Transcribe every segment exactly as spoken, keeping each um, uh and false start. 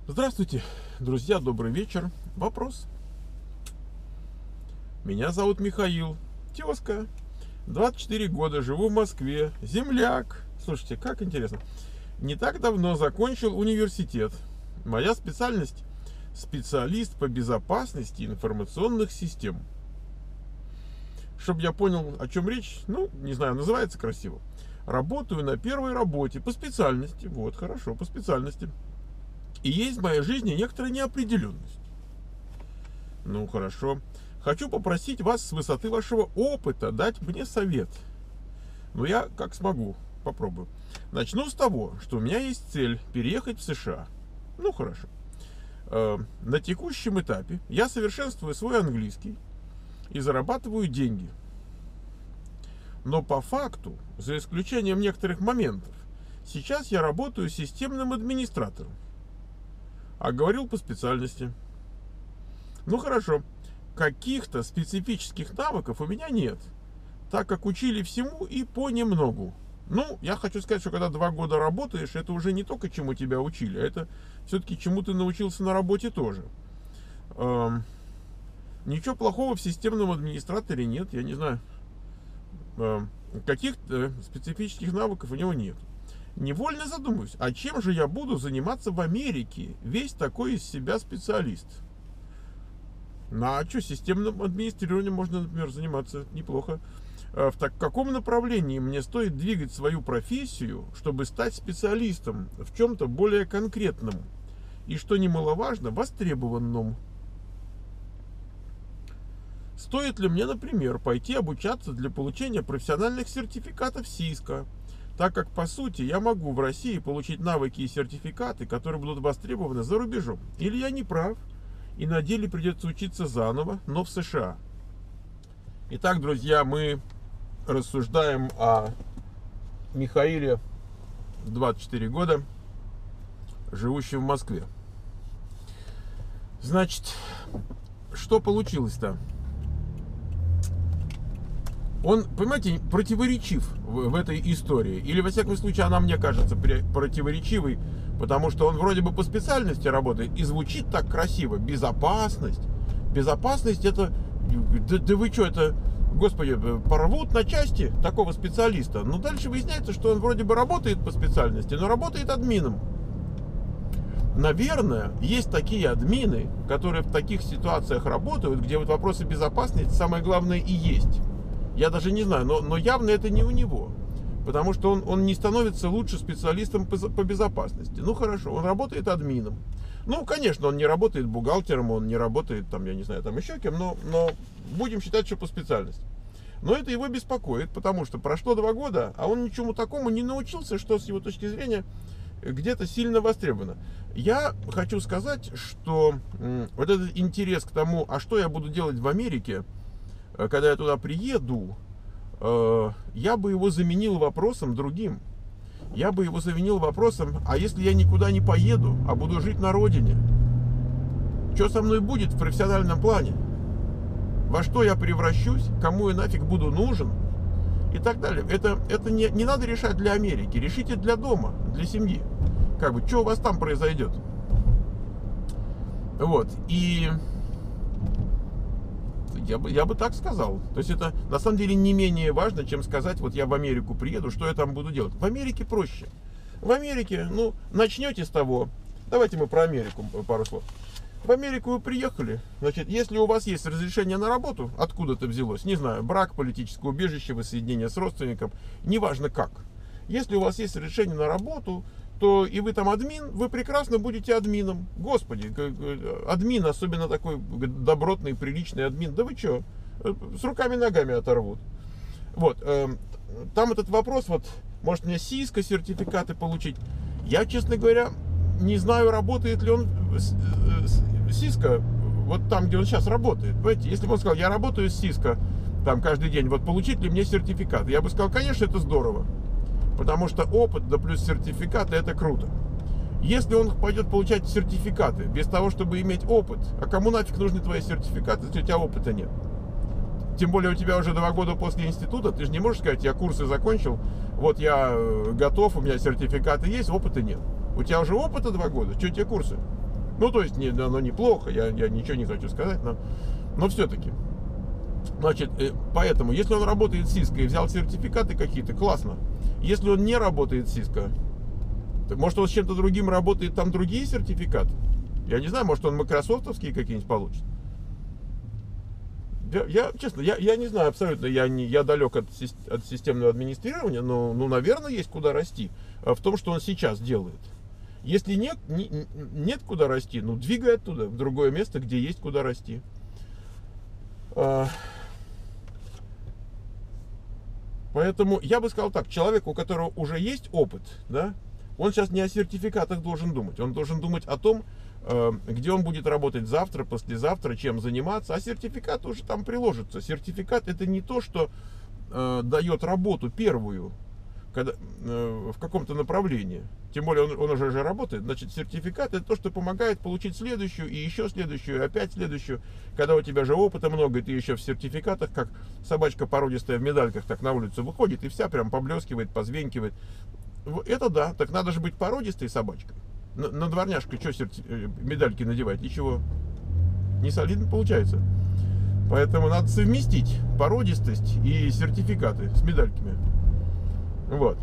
Здравствуйте, друзья, добрый вечер. Вопрос. Меня зовут Михаил, тезка, двадцать четыре года, живу в Москве, земляк. Слушайте, как интересно. Не так давно закончил университет. Моя специальность — специалист по безопасности информационных систем. Чтобы я понял, о чем речь, ну, не знаю, называется красиво. Работаю на первой работе по специальности. Вот, хорошо, по специальности. И есть в моей жизни некоторая неопределенность. Ну, хорошо. Хочу попросить вас с высоты вашего опыта дать мне совет. Но я как смогу, попробую. Начну с того, что у меня есть цель переехать в США. Ну, хорошо. Э, на текущем этапе я совершенствую свой английский и зарабатываю деньги. Но по факту, за исключением некоторых моментов, сейчас я работаю системным администратором. А говорил по специальности. Ну хорошо, каких-то специфических навыков у меня нет, так как учили всему и понемногу. Ну, я хочу сказать, что когда два года работаешь, это уже не только чему тебя учили, а это все-таки чему ты научился на работе тоже. Эм, ничего плохого в системном администраторе нет, я не знаю. Эм, каких-то специфических навыков у него нет. Невольно задумываюсь, а чем же я буду заниматься в Америке, весь такой из себя специалист? Ну, а что, системным администрированием можно, например, заниматься неплохо. В так, каком направлении мне стоит двигать свою профессию, чтобы стать специалистом в чем-то более конкретном и, что немаловажно, востребованном? Стоит ли мне, например, пойти обучаться для получения профессиональных сертификатов Cisco? Так как, по сути, я могу в России получить навыки и сертификаты, которые будут востребованы за рубежом. Или я не прав, и на деле придется учиться заново, но в США. Итак, друзья, мы рассуждаем о Михаиле, двадцать четыре года, живущем в Москве. Значит, что получилось-то? Он, понимаете, противоречив в, в этой истории. Или, во всяком случае, она мне кажется противоречивой, потому что он вроде бы по специальности работает и звучит так красиво. Безопасность. Безопасность это... Да, да вы что, это... Господи, порвут на части такого специалиста. Но дальше выясняется, что он вроде бы работает по специальности, но работает админом. Наверное, есть такие админы, которые в таких ситуациях работают, где вот вопросы безопасности самое главное и есть. Я даже не знаю, но, но явно это не у него. Потому что он, он не становится лучше специалистом по, по безопасности. Ну хорошо, он работает админом. Ну, конечно, он не работает бухгалтером, он не работает, там, я не знаю, там еще кем, но, но будем считать, что по специальности. Но это его беспокоит, потому что прошло два года, а он ничему такому не научился, что с его точки зрения где-то сильно востребовано. Я хочу сказать, что м, вот этот интерес к тому, а что я буду делать в Америке, когда я туда приеду, э, я бы его заменил вопросом другим. Я бы его заменил вопросом, а если я никуда не поеду, а буду жить на родине? Что со мной будет в профессиональном плане? Во что я превращусь? Кому я нафиг буду нужен? И так далее. Это, это не, не надо решать для Америки. Решите для дома, для семьи. Как бы, что у вас там произойдет? Вот. И... Я бы, я бы так сказал. То есть это на самом деле не менее важно, чем сказать, вот я в Америку приеду, что я там буду делать. В Америке проще. В Америке, ну, начнете с того, давайте мы про Америку пару слов. В Америку вы приехали, значит, если у вас есть разрешение на работу, откуда-то взялось, не знаю, брак, политическое убежище, воссоединение с родственником, неважно как. Если у вас есть разрешение на работу, то и вы там админ, вы прекрасно будете админом. Господи, админ, особенно такой добротный, приличный админ, да вы что, с руками-ногами оторвут. Вот, э, там этот вопрос, вот, может мне Cisco сертификаты получить. Я, честно говоря, не знаю, работает ли он Cisco, вот там, где он сейчас работает. Понимаете, если бы он сказал, я работаю с Cisco, там каждый день, вот получить ли мне сертификат, я бы сказал, конечно, это здорово. Потому что опыт, да плюс сертификаты, это круто. Если он пойдет получать сертификаты без того, чтобы иметь опыт, а кому нафиг нужны твои сертификаты, если у тебя опыта нет? Тем более у тебя уже два года после института, ты же не можешь сказать, я курсы закончил, вот я готов, у меня сертификаты есть, опыта нет. У тебя уже опыта два года, что тебе курсы? Ну, то есть, не, оно неплохо, я, я ничего не хочу сказать, но, но все-таки. Значит, поэтому, если он работает с Cisco и взял сертификаты какие-то, классно. Если он не работает с Cisco, может, он с чем-то другим работает, там другие сертификаты? Я не знаю, может, он майкрософтовские какие-нибудь получит. Я, я честно, я, я не знаю абсолютно, я, не, я далек от, от системного администрирования, но, ну, наверное, есть куда расти в том, что он сейчас делает. Если нет, не, нет куда расти, ну, двигай оттуда, в другое место, где есть куда расти. Поэтому я бы сказал так, человек, у которого уже есть опыт, да, он сейчас не о сертификатах должен думать, он должен думать о том, где он будет работать завтра, послезавтра, чем заниматься, а сертификат уже там приложится. Сертификат — это не то, что э, дает работу первую когда, э, в каком-то направлении, тем более он, он уже же работает, значит, сертификат — это то, что помогает получить следующую, и еще следующую, и опять следующую. Когда у тебя же опыта много, и ты еще в сертификатах, как собачка породистая в медальках, так на улицу выходит, и вся прям поблескивает, позвенькивает. Это да, так надо же быть породистой собачкой. На, на дворняжку что серти... медальки надевать? Ничего. Не солидно получается. Поэтому надо совместить породистость и сертификаты с медальками. Вот.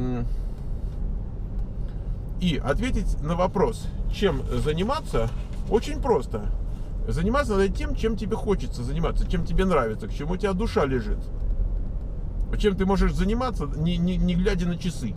И ответить на вопрос, чем заниматься, очень просто. Заниматься надо тем, чем тебе хочется заниматься, чем тебе нравится, к чему у тебя душа лежит. Чем ты можешь заниматься, не, не, не глядя на часы.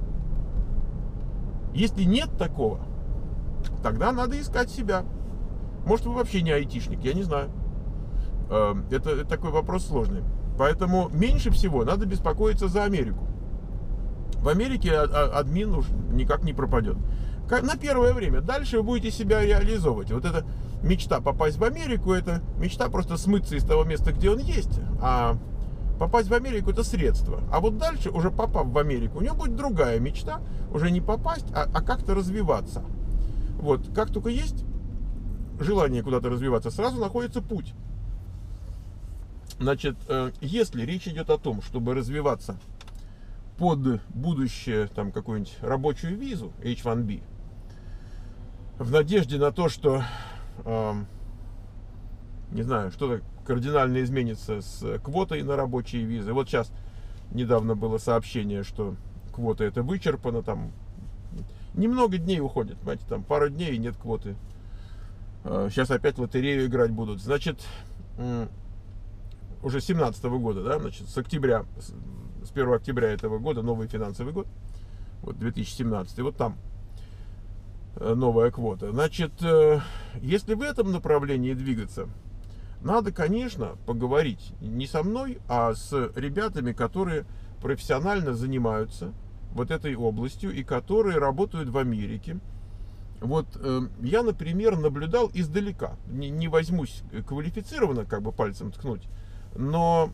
Если нет такого, тогда надо искать себя. Может, вы вообще не айтишник, я не знаю. Это, это такой вопрос сложный. Поэтому меньше всего надо беспокоиться за Америку. В Америке админ уж никак не пропадет. На первое время. Дальше вы будете себя реализовывать. Вот эта мечта попасть в Америку, это мечта просто смыться из того места, где он есть. А попасть в Америку — это средство. А вот дальше, уже попав в Америку, у него будет другая мечта. Уже не попасть, а, а как-то развиваться. Вот. Как только есть желание куда-то развиваться, сразу находится путь. Значит, если речь идет о том, чтобы развиваться под будущее, там, какую-нибудь рабочую визу эйч один би, в надежде на то, что, э, не знаю, что-то кардинально изменится с квотой на рабочие визы. Вот сейчас недавно было сообщение, что квота это вычерпана, там немного дней уходит, понимаете, там пару дней и нет квоты. Э, сейчас опять лотерею играть будут. Значит, э, уже семнадцатого года, да, значит, с октября, с первого октября этого года, новый финансовый год, вот две тысячи семнадцатый, вот там новая квота. Значит, если в этом направлении двигаться, надо, конечно, поговорить не со мной, а с ребятами, которые профессионально занимаются вот этой областью и которые работают в Америке. Вот я, например, наблюдал издалека, не, не возьмусь квалифицированно как бы пальцем ткнуть, но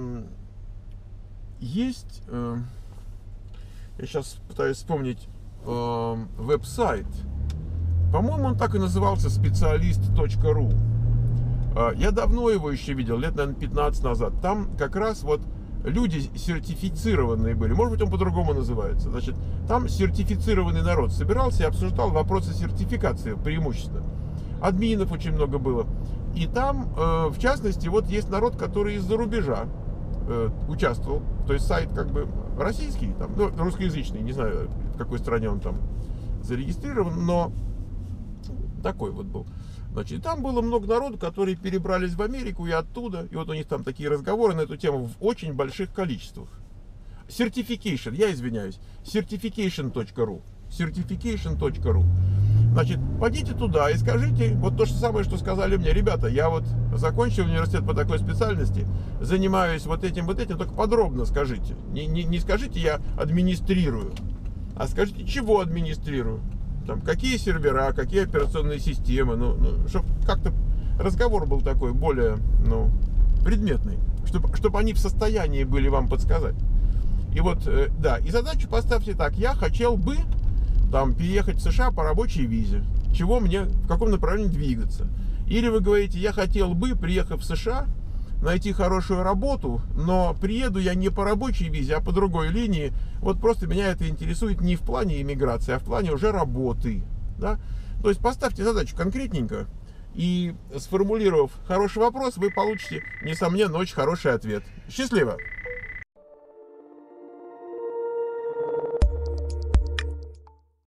есть, я сейчас пытаюсь вспомнить веб-сайт, по-моему, он так и назывался, специалист точка ру. Я давно его еще видел, лет, наверное, пятнадцать назад. Там как раз вот люди сертифицированные были. Может быть, он по-другому называется. Значит, там сертифицированный народ собирался и обсуждал вопросы сертификации преимущественно. Админов очень много было. И там, э, в частности, вот есть народ, который из-за рубежа э, участвовал. То есть сайт как бы российский, там, ну, русскоязычный, не знаю, в какой стране он там зарегистрирован, но такой вот был. Значит, там было много народу, которые перебрались в Америку и оттуда. И вот у них там такие разговоры на эту тему в очень больших количествах. Certification, я извиняюсь, certification точка ру. certification точка ру. Значит, пойдите туда и скажите вот то же самое, что сказали мне. Ребята, я вот закончил университет по такой специальности, занимаюсь вот этим, вот этим, только подробно скажите. Не, не, не скажите, я администрирую, а скажите, чего администрирую. Там, какие сервера, какие операционные системы, ну, ну чтобы как-то разговор был такой более, ну, предметный, чтобы, чтобы они в состоянии были вам подсказать. И вот, э, да, и задачу поставьте так: я хотел бы там переехать в США по рабочей визе, чего мне, в каком направлении двигаться. Или вы говорите: я хотел бы, приехав в США, найти хорошую работу, но приеду я не по рабочей визе, а по другой линии. Вот просто меня это интересует не в плане иммиграции, а в плане уже работы. Да? То есть поставьте задачу конкретненько, и сформулировав хороший вопрос, вы получите, несомненно, очень хороший ответ. Счастливо!